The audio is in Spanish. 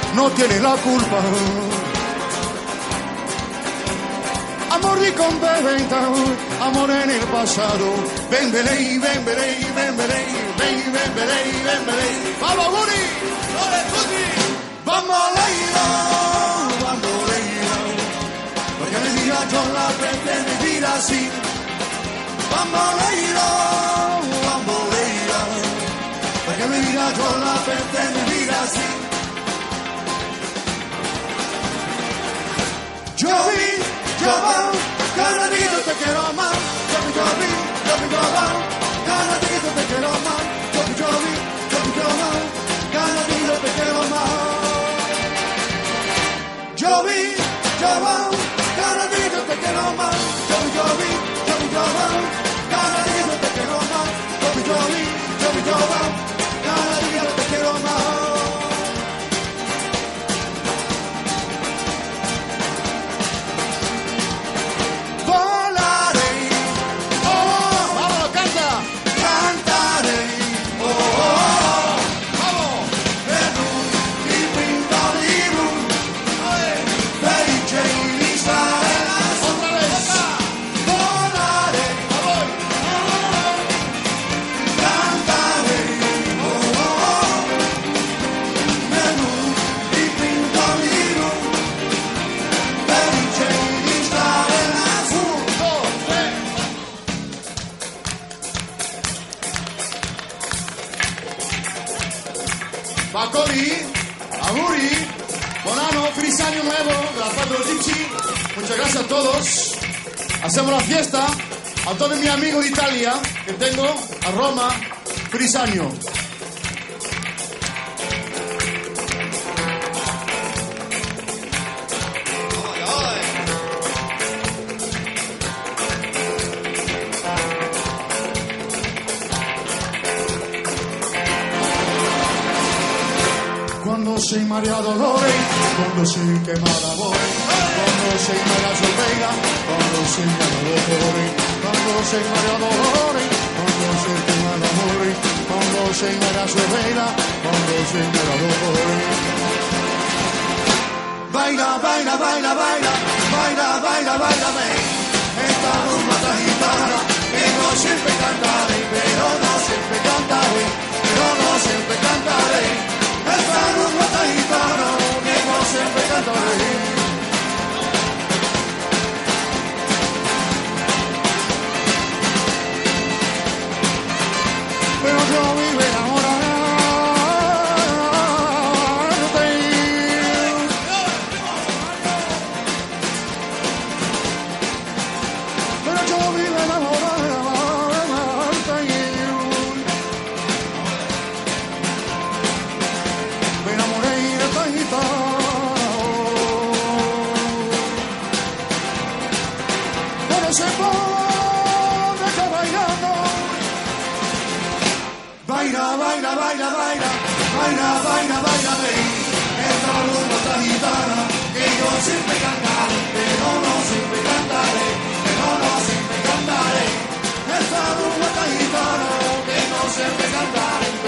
no tiene la culpa. Amor de compraventa, amor en el pasado. Ven, beley, ven, beley, ven, beley, ven, ven, beley, ven, beley. ¡Vamos, Guri! ¡Vamos, Leila! ¡Vamos, Leila! Porque me diga yo la pretende vivir así. ¡Vamos, Leila! ¡Vamos, Leila! Porque me diga yo la pretende vivir así. Yo vi, yo va, cada día te quiero amar. Yo vi, yo va, cada día te quiero amar. Yo vi, yo va, cada día te quiero amar. Yo vi, yo va, cada día te quiero amar. Yo vi, yo va, cada día te quiero amar. Yo vi, yo va, cada día te quiero amar. Bacoli, Auguri, Bonano, feliz año nuevo de la parte de los Gipsy. Muchas gracias a todos. Hacemos la fiesta. A todos mis amigos de Italia que tengo, a Roma, feliz año. Cuando sei Maria Dolores, quando sei quemada voy, quando sei Maria Solveira, quando sei Maria Dolores, quando sei Maria Dolores, quando sei quemada voy, quando sei Maria Solveira, quando sei Maria Dolores. Baila, baila, baila, baila, baila, baila, baila, ven. Esta rumba tan gitana, que no siempre cantaré, pero no siempre cantaré, pero no siempre cantaré. Esta rumba tan gitana, que no siempre cantaré. Pero yo vivo enamorado de ti. Pero yo vivo enamorado de ti. Me enamoré de esta guitarra. Pero se pone acá bailando. Baila, baila, baila, baila, baila, baila, baila, ven. Esta rumba esta gitana, que yo siempre cantaré, pero no siempre cantaré, pero no siempre cantaré. Esta rumba esta gitana, que no siempre cantaré.